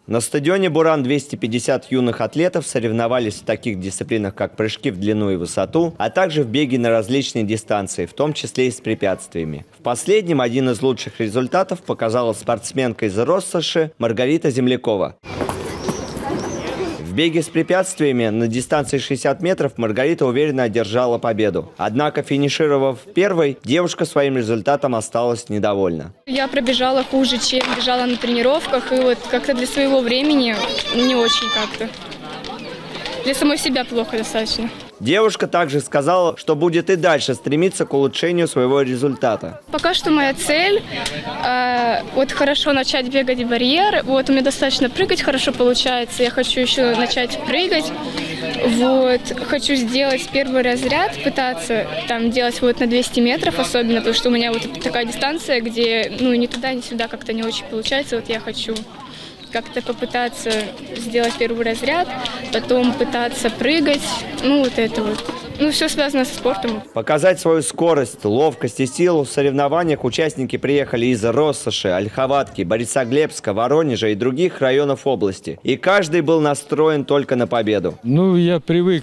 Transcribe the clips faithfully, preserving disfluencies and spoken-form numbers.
На стадионе «Буран» двести пятьдесят юных атлетов соревновались в таких дисциплинах, как прыжки в длину и высоту, а также в беге на различные дистанции, в том числе и с препятствиями. В последнем один из лучших результатов показала спортсменка из Россоши Маргарита Землякова. В беге с препятствиями на дистанции шестьдесят метров Маргарита уверенно одержала победу. Однако, финишировав первой, девушка своим результатом осталась недовольна. Я пробежала хуже, чем бежала на тренировках, и вот как-то для своего времени не очень как-то. Для самой себя плохо достаточно. Девушка также сказала, что будет и дальше стремиться к улучшению своего результата. Пока что моя цель э, вот хорошо начать бегать барьер. Вот у меня достаточно прыгать хорошо получается. Я хочу еще начать прыгать. Вот хочу сделать первый разряд, пытаться там делать вот на двести метров, особенно потому что у меня вот такая дистанция, где ну ни туда, ни сюда как-то не очень получается. Вот я хочу как-то попытаться сделать первый разряд, потом пытаться прыгать, ну вот это вот. Ну, все связано со спортом. Показать свою скорость, ловкость и силу в соревнованиях участники приехали из Россоши, Ольховатки, Борисоглебска, Воронежа и других районов области. И каждый был настроен только на победу. Ну, я привык,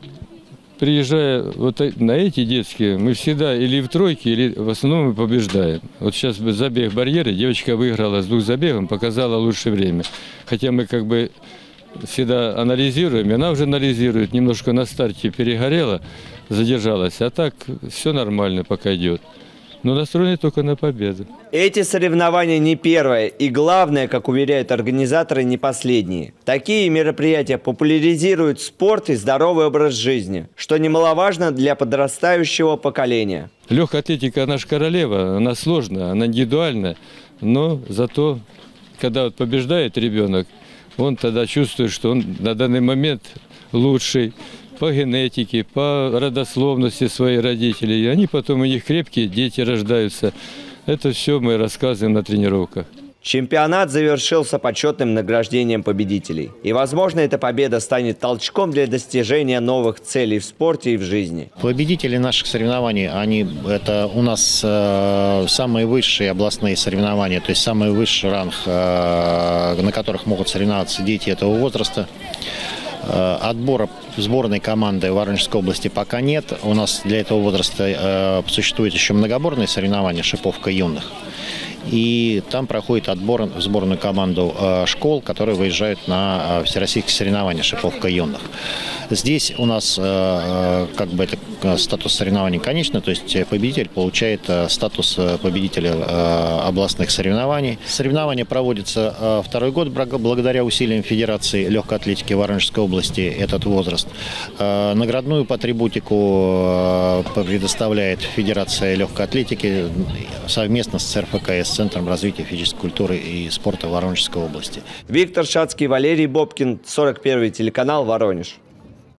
приезжая вот на эти детские, мы всегда или в тройке, или в основном мы побеждаем. Вот сейчас забег барьеры, девочка выиграла с двух забегом, показала лучшее время. Хотя мы как бы всегда анализируем, и она уже анализирует, немножко на старте перегорела, задержалась, а так все нормально пока идет. Но настроены только на победу. Эти соревнования не первое и, главное, как уверяют организаторы, не последние. Такие мероприятия популяризируют спорт и здоровый образ жизни, что немаловажно для подрастающего поколения. Легкая атлетика, она же королева, она сложная, она индивидуальная, но зато, когда вот побеждает ребенок, он тогда чувствует, что он на данный момент лучший по генетике, по родословности своих родителей. И они потом, у них крепкие дети рождаются. Это все мы рассказываем на тренировках. Чемпионат завершился почетным награждением победителей. И, возможно, эта победа станет толчком для достижения новых целей в спорте и в жизни. Победители наших соревнований, они, это у нас э, самые высшие областные соревнования, то есть самый высший ранг, э, на которых могут соревноваться дети этого возраста. Э, отбора сборной команды Воронежской области пока нет. У нас для этого возраста э, существует еще многоборные соревнования «Шиповка юных». И там проходит отбор в сборную команду э, школ, которые выезжают на э, всероссийские соревнования «Шиповка юных». Здесь у нас э, как бы это статус соревнований конечный, то есть победитель получает э, статус победителя э, областных соревнований. Соревнования проводятся э, второй год благодаря усилиям Федерации легкой атлетики Воронежской области, этот возраст. Э, наградную патрибутику э, предоставляет Федерация легкой атлетики совместно с ЦРФКС, Центром развития физической культуры и спорта Воронежской области. Виктор Шацкий, Валерий Бобкин, сорок первый телеканал, Воронеж.